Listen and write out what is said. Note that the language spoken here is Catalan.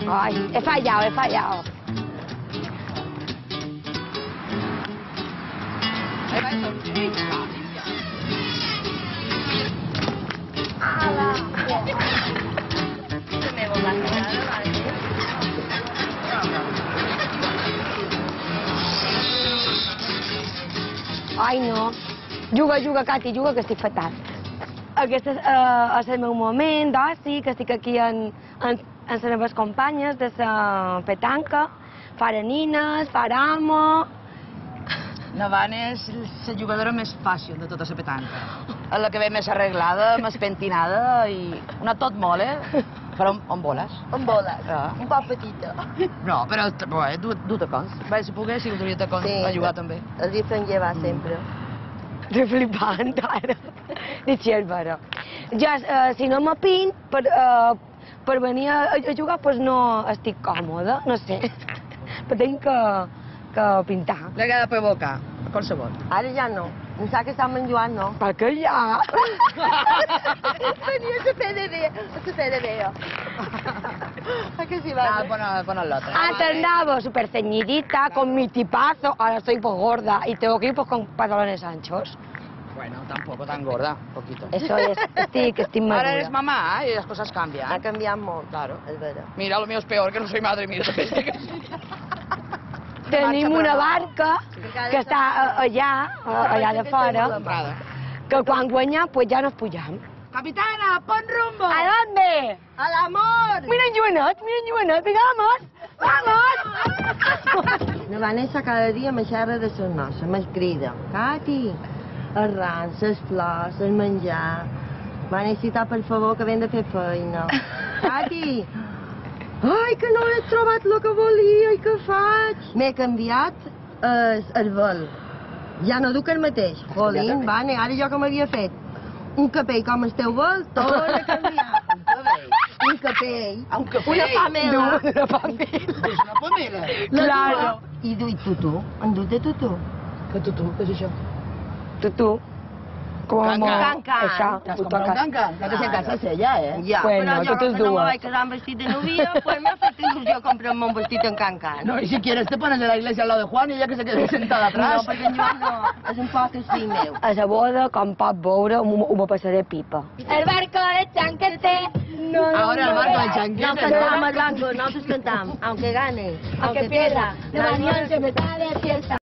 Ay, he fallado, he fallado. Ai, no. Juga, juga, Cati, juga, que estic fatal. Aquest és el meu moment d'oci, que estic aquí amb les meves companyes de la petanca, farà nines, farà amo... Navana és la jugadora més fàcil de tota la petanca. És la que ve més arreglada, més pentinada i una tot molt, però amb boles. Amb boles, un poc petita. No, però du tacons. Vaig si pogués, si duria tacons a jugar també. Els hi fem llevar sempre. Estic flipant, ara. Dic, sí, és vera. Ja, si no me pint per venir a jugar, doncs no estic còmoda, no sé. Però tinc que pintar. L'he de provocar, qualsevol. Ara ja no. Em sap que estem en Joan, no? Per què ja? Venia a la PDB. Que sí, va. Pon el lote. Antes andaba súper ceñidita, con mi tipazo, ahora estoy pues gorda y tengo que ir pues con pantalones anchos. Bueno, tampoco tan gorda, poquito. Eso es, estic madura. Ahora eres mamá y las cosas cambian. Ha canviat molt. Claro. És vera. Mira, lo mío es peor, que no soy madre, mira. Tenim una barca que està allà de fora, que quan guanyam pues ja nos pujam. Capitana, pon rumbo. ¿A dónde? ¡Al amor! Mira en Joanet, vamos! La Vanessa cada dia me xerra de ses noces, me'l crida. Cati, els rams, les flors, el menjar... Va necessitar, per favor, que hem de fer feina. Cati! Ai, que no he trobat el que volia i què faig? M'he canviat el vel. Ja no duc el mateix. Jolín, Vane, ara jo que m'havia fet un capell com el teu vel, torna a canviar. Un capell. Una pamela. Una pamela. Una pamela. Claro. I duit tutú. En duit de tutú. Que tutú, què és això? Tutú. Com Can-can. T'has comprat un can-can? Que se casase ja, Ja, Bueno, però jo totes que no me dues. vaig casar amb vestit de novia, pues m'ha fet il·lusió comprar-me un vestit en can-can. No, y si quieres te pones de la iglesia al lado de Juan y ella que se quede sentada atrás. No, perquè en Joan no, és un poc estil meu. A la boda, com pot veure, me passaré pipa. El barco de chanquete. Ahora el barco de No chanquete, cantamos ¿no? el blanco, nosotros cantamos, aunque gane, Aunque pierda, de mañana se me da de fiesta.